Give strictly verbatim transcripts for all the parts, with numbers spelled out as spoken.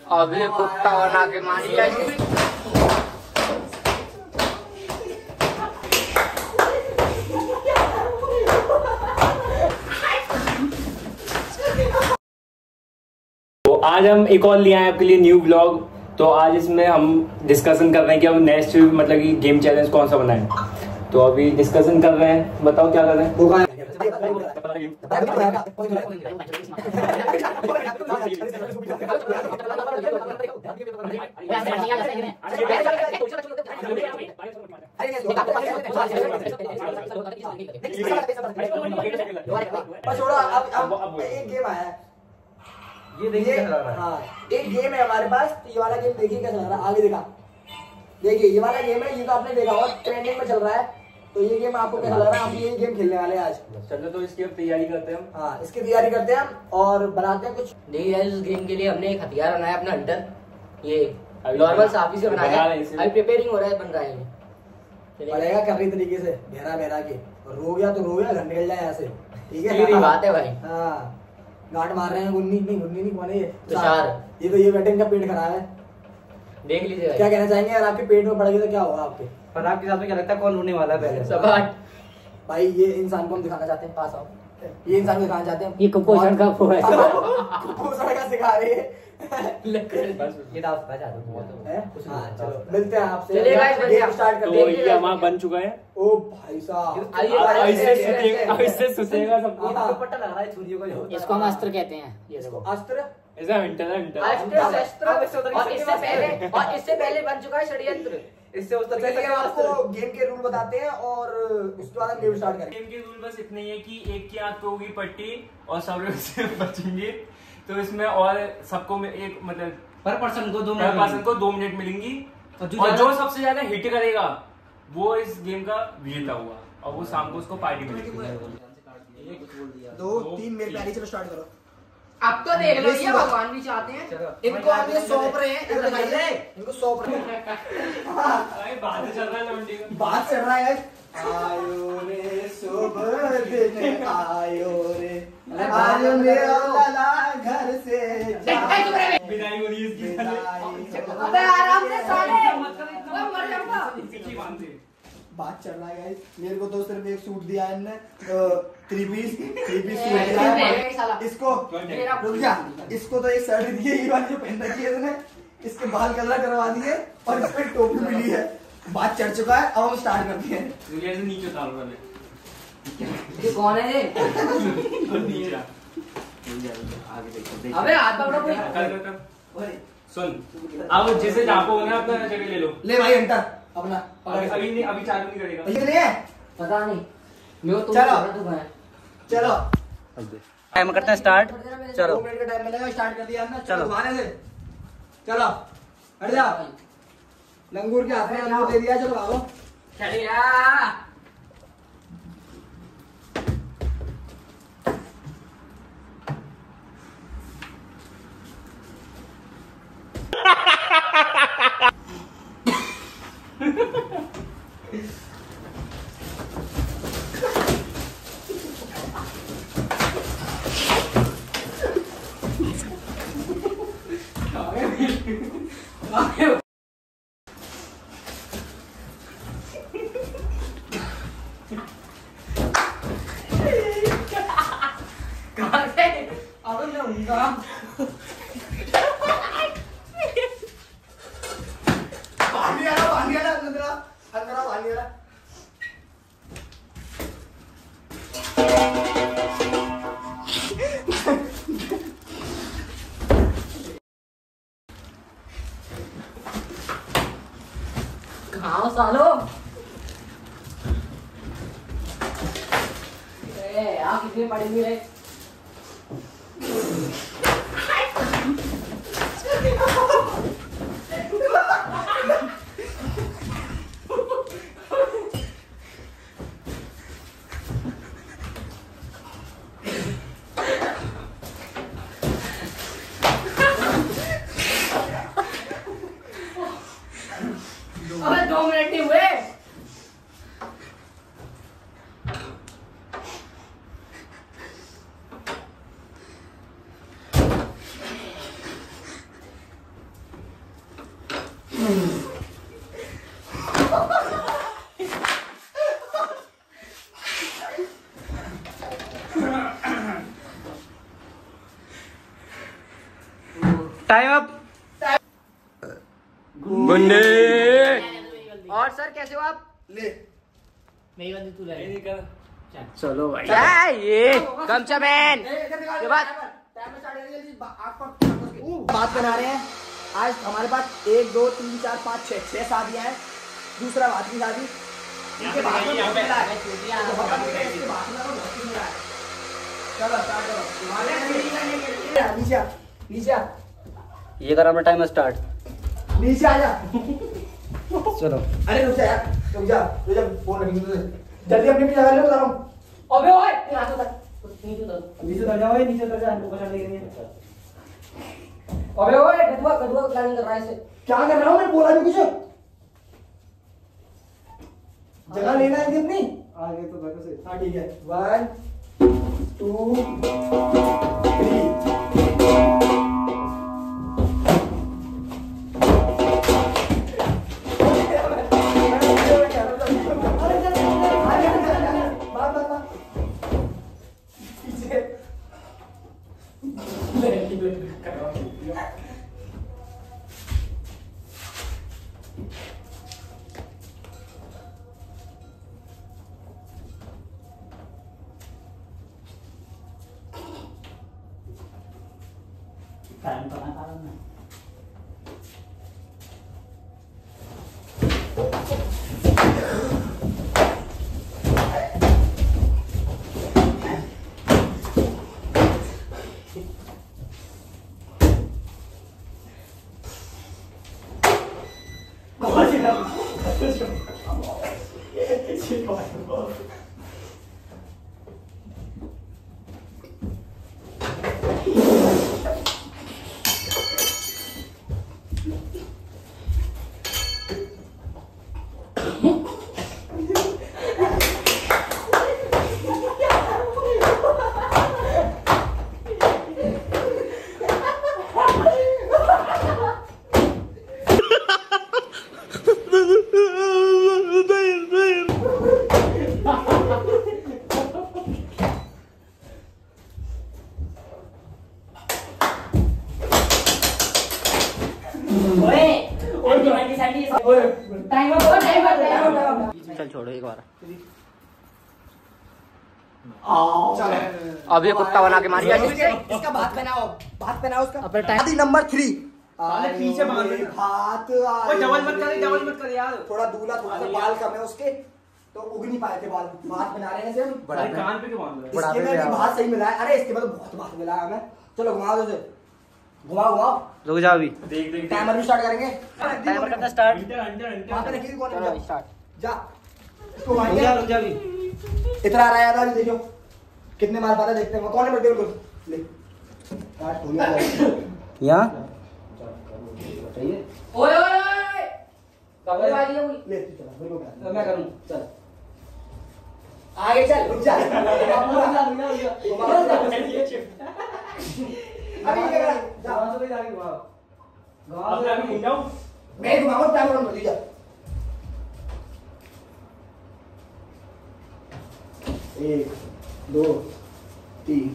अभी कुत्ता बना के मारी जाएगी। तो आज हम एक और ले आए आपके लिए न्यू ब्लॉग। तो आज इसमें हम डिस्कशन कर रहे हैं कि अब नेक्स्ट मतलब कि गेम चैलेंज कौन सा बनाएं। तो अभी डिस्कशन कर रहे हैं, बताओ क्या कर रहे हैं। एक गेम आया है, ये देखिए कैसा लग रहा है। हाँ, एक गेम है हमारे पास, तो ये वाला गेम देखिए कैसा लग रहा है। आगे दिखा, देखिए ये वाला गेम है, ये तो आपने देखा और ट्रेंडिंग में चल रहा है। तो ये गेम आपको कैसा लग रहा है? हम ये गेम खेलने वाले हैं आज। चलो तो इसकी अब तैयारी करते हैं हम। हाँ, इसकी तैयारी करते हैं हम और बनाते हैं कुछ। देखिए इस गेम के लिए हमने एक हथियार बनाया अपना हंटर। ये नॉर्मल साफी से बनाया है, अभी प्रिपेयरिंग हो रहा है, बन रहा है। पड़ेगा कर रही तरीके से बहरा बहरा के, और रो गया तो रो गया, घर निकल जाए यहाँ से। ठीक है, ये बात है भाई। हाँ, गांठ मार रहे हैं। गुन्नी नहीं, गुन्नी नहीं, कौन है ये? तुषार। ये तो ये बेटे इनका पेट खराब है, देख लीजिए। क्या कहना चाहेंगे यार? आपके पेट में पड़ गया तो क्या होगा आपके? पर आपके साथ में क्या लगता है कौन रोने वाला है पहले? सपाट भाई, ये इंसान को हम दिखाना चाहते हैं, पास आओ। ये इंसान को दिखाना चाहते हैं, ये कुपोषण का वो है। कुपोषण का सिखा रहे हैं। ये डांस था चाहता हूं हैं? हाँ, चलो मिलते हैं आपसे। चलिए गाइस, गेम स्टार्ट करते हैं। तो ये हमारा बन चुका है। ओ भाई साहब, इससे सुसेगा सब कुछ। दुपट्टा लग रहा है छुरियों का। इसको हम अस्त्र कहते हैं। ये देखो अस्त्र, ऐसा हंटर है, हंटर। अस्त्र शस्त्र। और इससे पहले और इससे पहले बन चुका है षड्यंत्र। इससे उस तरह चलिए हम आपको गेम के रूल बताते हैं और उसके बाद हम गेम स्टार्ट करेंगे। गेम के रूल बस इतने ही है कि एक की आंख पे होगी पट्टी और सब लोग इससे बचेंगे। तो इसमें और सबको में एक मतलब पर पर्सन को दो पर पर्सन को दो मिनट मिलेंगी। और जो सबसे ज्यादा हिट करेगा वो इस गेम का विजेता हुआ, और वो शाम को उसको पार्टी मिलेगी। दो तीन मेरे पहले, चलो स्टार्ट करो। अब तो देख लो, ये भगवान भी चाहते हैं। इनको हम ये सौंप रहे हैं, इनको दिखाइए, इनको सौंप रहे हैं। बात चल रहा है, बात चल रहा है। आयो रे सुबह दिन, आयो रे आयो मेरा लाला घर से विदाई हो रही है इसकी। अबे आराम से साले, तुम मर जाऊंगा। बात चल रहा है गाइस। मेरे को तो सिर्फ एक सूट दिया है इनने, three piece three piece suit दिया है इसको। रुक जा, इसको तो एक शर्ट दी है, ये वाली जो पहन रखी है इसने, इसके बाल कलर करवा दिए और इसको एक टोपी मिली है। बात चढ़ चुका है, अब हम स्टार्ट करते हैं। से नीचे उतारो पहले। ये कौन है ये? नीचे आगे देखो। अबे हाथ पकड़ो कोई। कर कर कर। सुन, अब जैसे जहाँ पे होना है अपना जगह ले लो। ले भाई अंतर अपना। अभी नहीं, अभी चालू नहीं करेगा। ये नहीं है, पता नहीं मैं तो। चलो चलो टाइम करते हैं स्टार्ट। चलो दो मिनट का टाइम मिलेगा, स्टार्ट कर दिया हमने। चलो भागने से, चलो हट जा। लंगूर के हाथ में लंगूर दे दिया, चलो भागो। चलिया कहाँ से? अब मैं उनका पानी आ रहा, पानी आ रहा, अंदर आ, अंदर आ, पानी आ रहा। कहाँ हो सालो? ए यहाँ कितनी पड़ेंगी रे? अबे दो मिनट नहीं हुए। Time up. गुंडे और सर कैसे हो आप? ले मेरी बंदी तू ले। चलो भाई। क्या ये गमछा मैन ये बात बात बना रहे हैं। आज हमारे पास एक दो तीन चार पाँच छह छह शादियां हैं। दूसरा बात की शादी इनके बाद में बहुत मिला है। इसके बाद में बहुत मिला है। चलो स्टार्ट करो। नीचे आ, नीचे आ, ये करो अपना टाइम स्टार्ट। नीचे आ जा। चलो। अरे रुक जा यार, रुक जा, रुक जा, फोन रखी तुझे। जल्दी अपनी भी जगह ले, बता रहा हूँ। अबे ओए यहाँ से नीचे उतर नीचे उतर जाओ, नीचे उतर जा, हमको पकड़ लेंगे। अबे ओए कदुआ कदुआ प्लानिंग कर रहा है इसे। क्या कर रहा हूँ? मैंने बोला भी कुछ। जगह लेना है कि अपनी आगे तो बैठो से। हाँ ठीक है, वन टू थ्री। टाइम करना कारण है। चल छोड़ो एक बार। अब ये कुत्ता बना के मारिया इसका बात बनाओ, बात बनाओ उसका। अपना टाइम नंबर थ्री। पीछे हाथ डबल मत कर, डबल मत कर यार। थोड़ा दूल्हा थोड़ा सा बाल कम है उसके, तो उग नहीं पाए थे बाल। बात बना रहे हैं से हम। कान पे क्यों बांध रहे हो? इसके में भी बात सही मिला है। अरे इसके में तो बहुत बात मिला है हमें। चलो घुमा दो उसे, घुमाओ घुमाओ। रुक जा अभी। देख देख टाइमर भी स्टार्ट करेंगे। टाइमर करना स्टार्ट। वहां पे रखिए कौन है? स्टार्ट जा इसको रुक घुमाएंगे। जा रुक जा अभी। इतना आ रहा है यार, देखो कितने मार पाता है, देखते हैं कौन है। बर्थडे बिल्कुल ले स्टार्ट हो गया। यहाँ ओए ओए कमरे वाली है कोई। ले चल बिल्कुल। तो मैं करूँ। चल आगे चल, रुक जा। अभी ये कर जा। वहाँ से भी आगे घुमाओ। अब मैं अभी जाऊं? मैं घुमाऊं, टाइम ऑन कर दीजिए। एक दो तीन।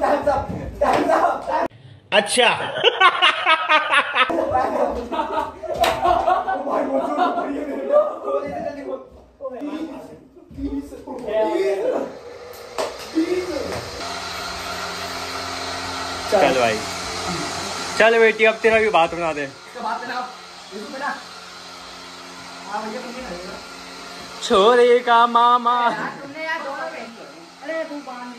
Times up times up. अच्छा चल भाई चल बेटी अब तेरा भी बात बना दे। छोरे का मामा अरे तू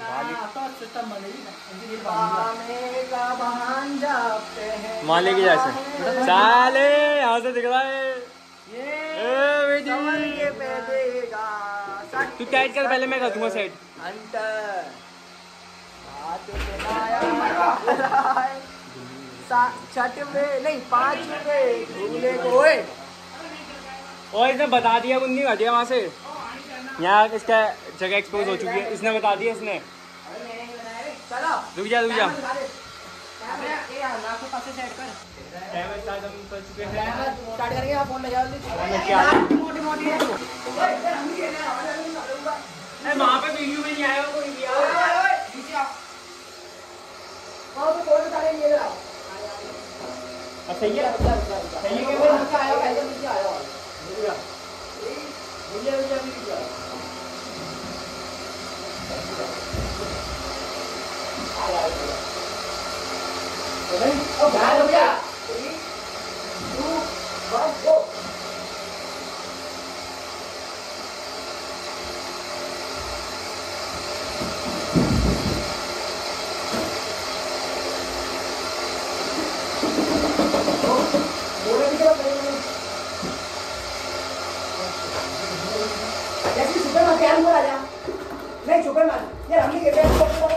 माले की जैसे साले यहाँ से दिख रहा है तू टाइट कर पहले मैं कर दूंगा सेट। छठ में नहीं पाँच में घूमने को और इसने बता दिया मुन्नी हटिया वहाँ से यहाँ इसका जगह एक्सपोज हो चुकी है इसने बता दिया इसने। रुक जा रुक जा स्टार्ट करेंगे आप फोन लगाओ वहाँ पे वीडियो में नहीं आया कोई सही है सही है नहीं छुपे मत यार हमने के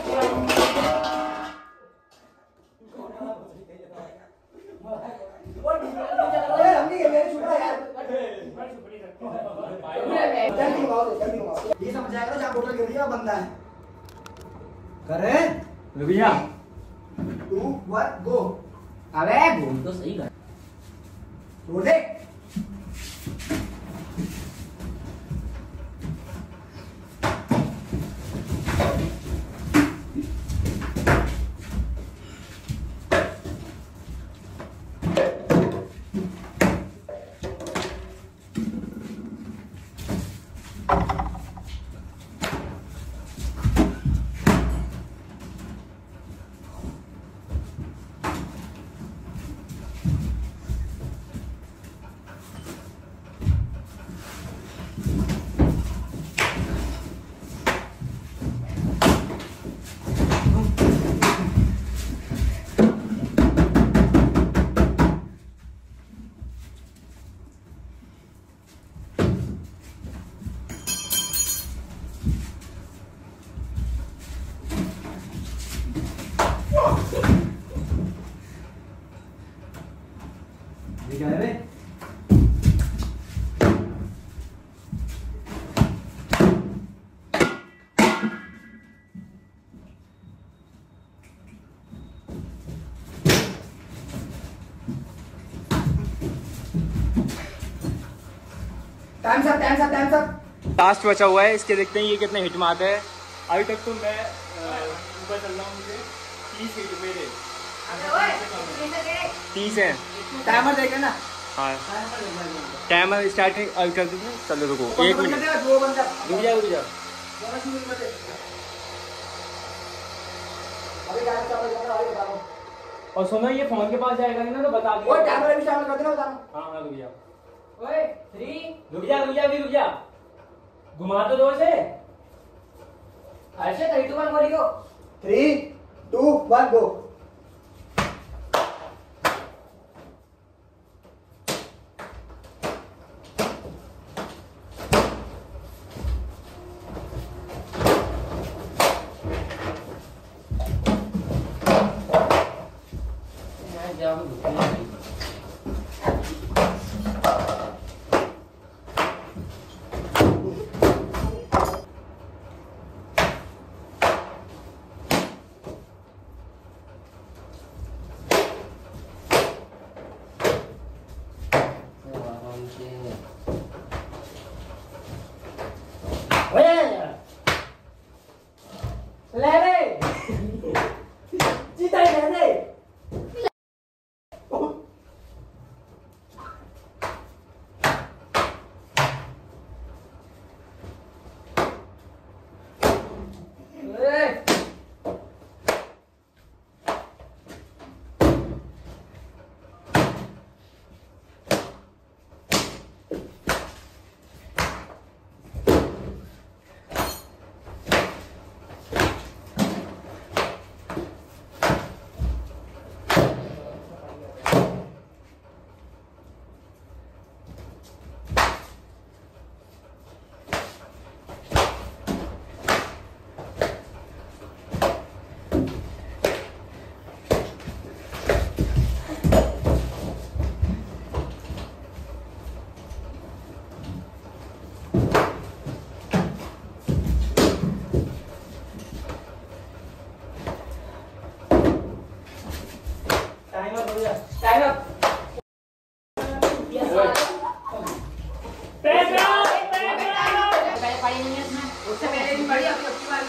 ये समझ आएगा जहाँ बोतल गिर रही है बंदा है करे रुबिया टू वन गो। अबे घूम तो सही कर रोडे क्या है times up times up times up. Last बचा हुआ है इसके देखते हैं ये कितने हिट मारते हैं। अभी तक तो मैं ऊपर चल रहा हूँ मुझे तीस हिट मेरे तीस है। टाइमर देखे ना हाँ टाइमर स्टार्ट कर दीजिए चलो रुको एक मिनट रुक जा रुक जा। और सुनो ये फोन के पास जाएगा ना तो बता दो टाइमर भी शामिल कर देना बता। हाँ हाँ रुक जा ओए थ्री रुक जा रुक जा भी रुक जा घुमा दो दो से ऐसे थ्री टू वन बोलियो three two one go.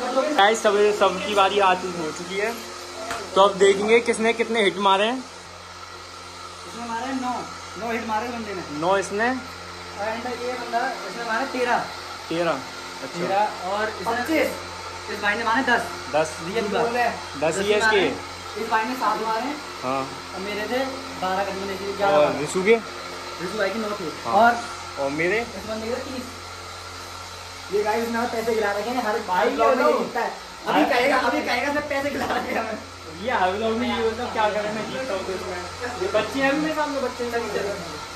Guys सब सबकी बारी आ चुकी हो चुकी है, तो अब देखेंगे किसने कितने हिट मारे हैं। इसने मारे नौ नौ हिट मारे बंदे ने। नौ इसने एंड ये बंदा इसने मारे तेरह तेरह। अच्छा तेरह और पच्चीस। इस भाई ने मारे दस दस रियल बोल है दस ही है इसके। इस भाई ने सात मारे। हाँ और मेरे थे बारह कदम लेके और ग्यारह। रिशु के रिशु भाई की नौ थे। हाँ। और और मेरे इस बंदे के तीस। ये गाइस उसने पैसे गिरा रखे हैं हर भाई ब्लॉग में ये ये जीतता है। अभी कहेगा अभी कहेगा मैं पैसे गिरा रखे हैं हमें। ये हर लोग में ये मतलब क्या करें, मैं जीतता हूँ तो इसमें ये बच्चे हैं अभी मेरे सामने, बच्चे नहीं